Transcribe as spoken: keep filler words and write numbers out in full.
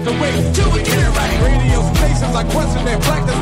the way till we get it right. Radio stations like question, they black,